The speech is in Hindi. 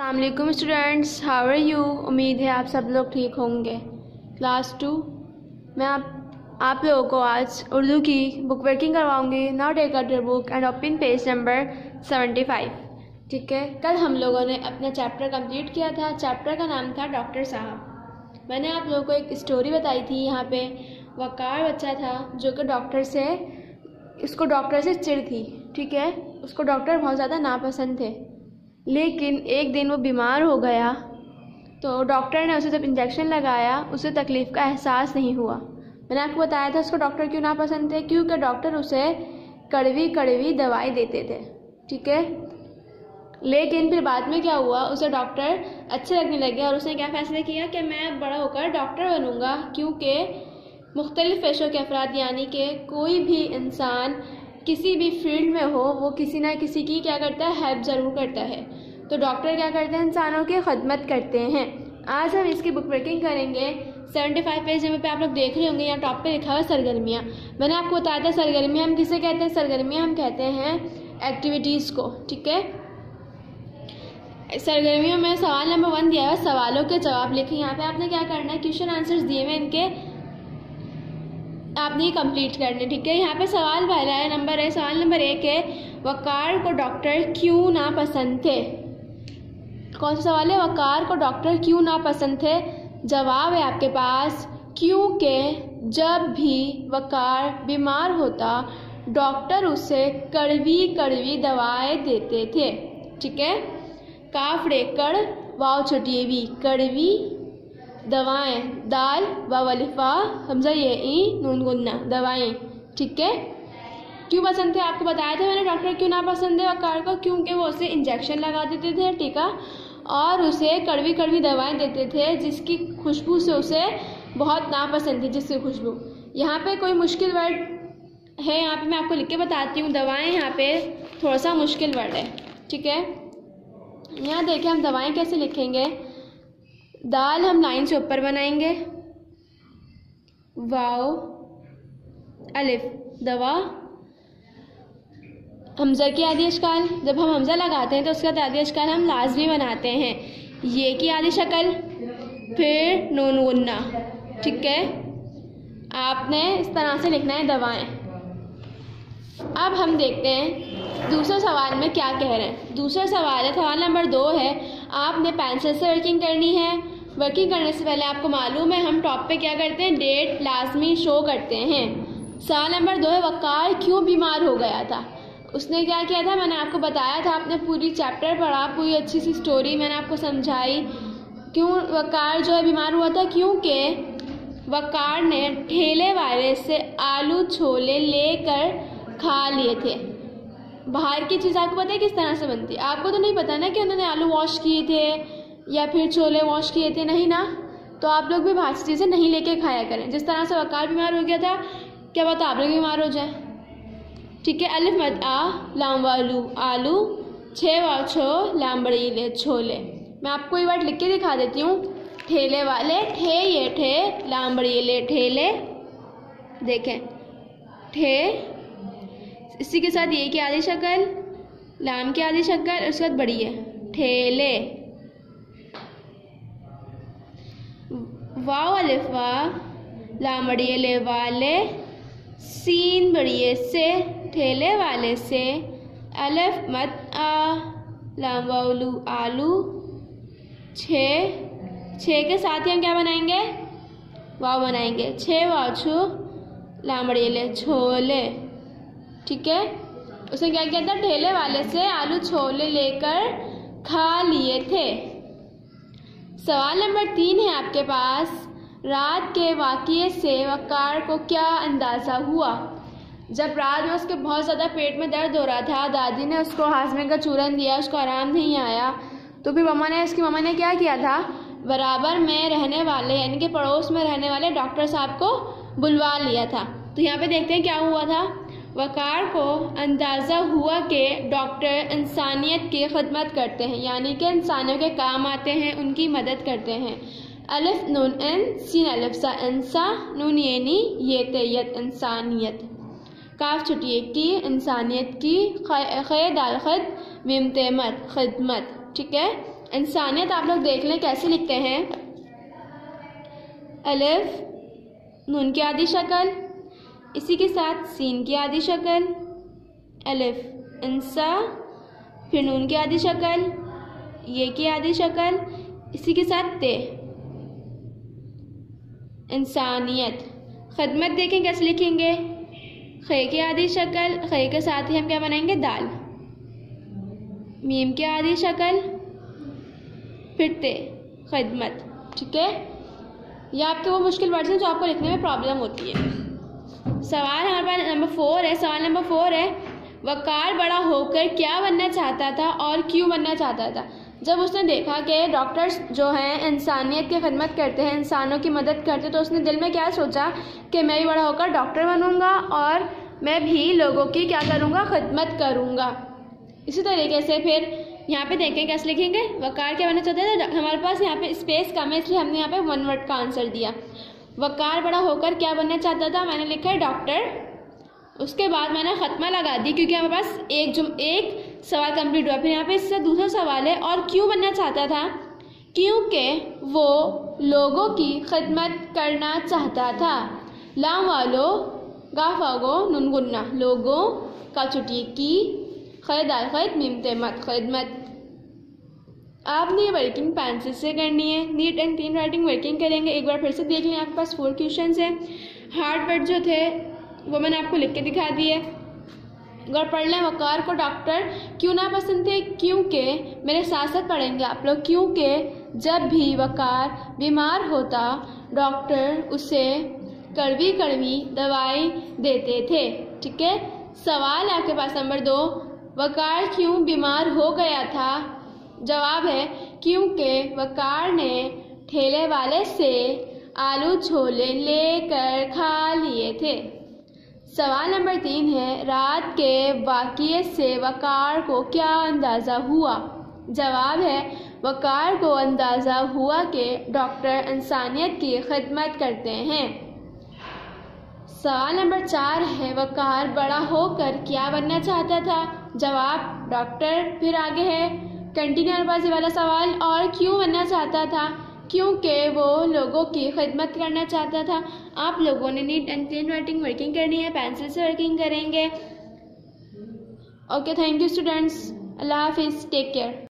अस्सलाम वालेकुम स्टूडेंट्स, हाउ आर यू। उम्मीद है आप सब लोग ठीक होंगे। क्लास 2 मैं आप लोगों को आज उर्दू की बुक वर्किंग करवाऊंगी। Now take out your book and open page number 75। ठीक है, कल हम लोगों ने अपना चैप्टर कंप्लीट किया था। चैप्टर का नाम था डॉक्टर साहब। मैंने आप लोगों को एक स्टोरी बताई थी। यहाँ पे वकार बच्चा था जो कि उसको डॉक्टर से चिढ़ थी। ठीक है, उसको डॉक्टर बहुत ज़्यादा नापसंद थे, लेकिन एक दिन वो बीमार हो गया तो डॉक्टर ने उसे जब इंजेक्शन लगाया उसे तकलीफ़ का एहसास नहीं हुआ। मैंने आपको बताया था उसको डॉक्टर क्यों नापसंद थे, क्योंकि डॉक्टर उसे कड़वी कड़वी दवाई देते थे। ठीक है, लेकिन फिर बाद में क्या हुआ, उसे डॉक्टर अच्छे लगने लगे और उसने क्या फ़ैसला किया कि मैं बड़ा होकर डॉक्टर बनूंगा, क्योंकि मुख्तलिफ़ पेशों के अफराद यानी कि कोई भी इंसान किसी भी फील्ड में हो वो किसी ना किसी की क्या करता है, हेल्प ज़रूर करता है। तो डॉक्टर क्या करते हैं, इंसानों की खिदमत करते हैं। आज हम इसकी बुक वर्किंग करेंगे। 75 पेज नंबर पे आप लोग देख रहे होंगे, यहाँ टॉप पे लिखा हुआ है सरगर्मियाँ। मैंने आपको बताया था सरगर्मियाँ हम किसे कहते हैं। सरगर्मियाँ हम कहते हैं एक्टिविटीज़ को। ठीक है, सरगर्मियों में सवाल नंबर 1 दिया है, सवालों के जवाब लिखें। यहाँ पे आपने क्या करना है, क्वेश्चन आंसर्स दिए हुए इनके आपने ये कंप्लीट करने। ठीक है, यहाँ पे सवाल पहला है सवाल नंबर 1 है, वकार को डॉक्टर क्यों ना पसंद थे। कौन सा सवाल है, वकार को डॉक्टर क्यों ना पसंद थे। जवाब है आपके पास, क्योंकि जब भी वकार बीमार होता डॉक्टर उसे कड़वी कड़वी दवाएं देते थे। ठीक है, काफ रे कड़ वाव छोटी वी कड़वी दवाएं, दाल वावलिफा हमजा ये ई नून गुन्ना दवाएं। ठीक है, क्यों पसंद थे आपको बताया था मैंने डॉक्टर क्यों ना पसंद है वकार को, क्योंकि वो उसे इंजेक्शन लगा देते थे। ठीक है, और उसे कड़वी कड़वी दवाएं देते थे जिसकी खुशबू से उसे बहुत नापसंद थी, जिसकी खुशबू। यहाँ पे कोई मुश्किल वर्ड है, यहाँ पे मैं आपको लिख के बताती हूँ। दवाएं यहाँ पे थोड़ा सा मुश्किल वर्ड है। ठीक है, यहाँ देखिए हम दवाएं कैसे लिखेंगे। दाल हम लाइन से ऊपर बनाएंगे, वाव अलिफ दवा, हमजा की आदि अशकाल, जब हम हमजा लगाते हैं तो उसका आदि अशकाल हम लाजमी बनाते हैं। ये की आदि शक्ल, फिर नून गुन्ना। ठीक है, आपने इस तरह से लिखना है दवाएं। अब हम देखते हैं दूसरे सवाल में क्या कह रहे हैं। दूसरा सवाल है, सवाल नंबर 2 है, आपने पेंसिल से वर्किंग करनी है। वर्किंग करने से पहले आपको मालूम है हम टॉप पे क्या करते हैं, डेट लाजमी शो करते हैं। सवाल नंबर 2 है, वकार क्यों बीमार हो गया था। उसने क्या किया था, मैंने आपको बताया था, आपने पूरी चैप्टर पढ़ा, पूरी अच्छी सी स्टोरी मैंने आपको समझाई क्यों वकार जो है बीमार हुआ था। क्योंकि वकार ने ठेले वाले से आलू छोले लेकर खा लिए थे। बाहर की चीज़ आपको पता है किस तरह से बनती है, आपको तो नहीं पता ना कि उन्होंने आलू वॉश किए थे या फिर छोले वॉश किए थे, नहीं ना। तो आप लोग भी बाहर से चीज़ें नहीं लेके खाया करें। जिस तरह से वकार बीमार हो गया था, क्या पता आप लोग बीमार हो जाए। ठीक है, अलिफ मद आ लाम वालू आलू, छे वा छो लाम बड़ी ले छोले। मैं आपको ये वर्ड लिख के दिखा देती हूँ। ठेले वाले, ठे ये ठे, लाम बड़ी ले ठेले। देखें ठे, इसी के साथ ये की आधी शक्ल, लाम की आधी शक्ल, उसके बाद बड़ी है ठेले। वाव अलिफ वा लाम बड़ी ले वाले, सीन बड़ी से ठेले वाले से, अलिफ मत आ लाम वालू आलू, छे के साथ ही हम क्या बनाएंगे, वाव बनाएंगे, छे वाछू लाम बड़ी ले छोले। ठीक है, उसने क्या किया था, ठेले वाले से आलू छोले लेकर खा लिए थे। सवाल नंबर 3 है आपके पास, रात के वाक़ये से वकार को क्या अंदाज़ा हुआ। जब रात में उसके बहुत ज़्यादा पेट में दर्द हो रहा था, दादी ने उसको हाजमे का चूरन दिया, उसको आराम नहीं आया, तो फिर उसकी मम्मा ने क्या किया था, बराबर में रहने वाले यानी कि पड़ोस में रहने वाले डॉक्टर साहब को बुलवा लिया था। तो यहाँ पे देखते हैं क्या हुआ था। वकार को अंदाज़ा हुआ कि डॉक्टर इंसानियत की खिदमत करते हैं, यानी कि इंसानों के काम आते हैं, उनकी मदद करते हैं। अलिफ नून इन, सीन अलिफ सा इंसा, नून ये नी ये तैयत इंसानियत, काफ छुट्टी की इंसानियत की, खे दाल खद मीम तेमत खिदमत। ठीक है, इंसानियत आप लोग देख लें कैसे लिखते हैं। अलिफ नून की आधी शक्ल, इसी के साथ सीन की आधी शक्ल, अलिफ इंसा, फिर नून की आधी शक्ल, ये की आधी शक्ल, इसी के साथ ते, इंसानियत। खिदमत देखें कैसे लिखेंगे, खे की आधी शक्ल, खे के साथ ही हम क्या बनाएंगे दाल, मीम की आधी शक्ल, फिर ते, खिदमत। ठीक है, ये आपके वो मुश्किल वर्ड्स हैं जो आपको लिखने में प्रॉब्लम होती है। सवाल हमारे पास नंबर 4 है। सवाल नंबर 4 है, वकार बड़ा होकर क्या बनना चाहता था और क्यों बनना चाहता था। जब उसने देखा कि डॉक्टर्स जो हैं इंसानियत की खिदमत करते हैं, इंसानों की मदद करते हैं, तो उसने दिल में क्या सोचा कि मैं भी बड़ा होकर डॉक्टर बनूंगा और मैं भी लोगों की क्या करूंगा, खिदमत करूंगा। इसी तरीके से फिर यहाँ पे देखें कैसे लिखेंगे, वकार क्या बनना चाहते थे। हमारे पास यहाँ पे स्पेस कम है इसलिए हमने यहाँ पे 1 वर्ड का आंसर दिया। वकार बड़ा होकर क्या बनना चाहता था, मैंने लिखा है डॉक्टर। उसके बाद मैंने खत्मा लगा दी क्योंकि हमारे पास एक सवाल कंप्लीट हुआ। फिर यहाँ पे इससे दूसरा सवाल है, और क्यों बनना चाहता था, क्योंकि वो लोगों की खिदमत करना चाहता था। लाम वालो गाफागो नुनगुन्ना, लोगों का छुट्टी की, खैदाल खैद मीमते मत, खिदमत। आपने ये वर्किंग पेंसिल से करनी है। Neat and clean writing working करेंगे। एक बार फिर से देख लें, आपके पास 4 क्वेश्चन हैं। हार्ड वर्ड जो थे वो मैंने आपको लिख के दिखा दिए। अगर पढ़ लें, वकार को डॉक्टर क्यों ना पसंद थे, क्योंकि मेरे साथ साथ पढ़ेंगे आप लोग, क्योंकि जब भी वकार बीमार होता डॉक्टर उसे कड़वी कड़वी दवाई देते थे। ठीक है, सवाल है आपके पास नंबर 2, वकार क्यों बीमार हो गया था। जवाब है क्योंकि वकार ने ठेले वाले से आलू छोले लेकर खा लिए थे। सवाल नंबर 3 है, रात के वाक़ये से वकार को क्या अंदाज़ा हुआ। जवाब है वकार को अंदाज़ा हुआ कि डॉक्टर इंसानियत की खिदमत करते हैं। सवाल नंबर 4 है, वकार बड़ा होकर क्या बनना चाहता था। जवाब डॉक्टर। फिर आगे है कंटिन्यू अल्फाज वाला सवाल, और क्यों बनना चाहता था, क्योंकि वो लोगों की खिदमत करना चाहता था। आप लोगों ने neat and clean writing working करनी है, पेंसिल से वर्किंग करेंगे। ओके, थैंक यू स्टूडेंट्स, अल्लाह हाफिज़, टेक केयर।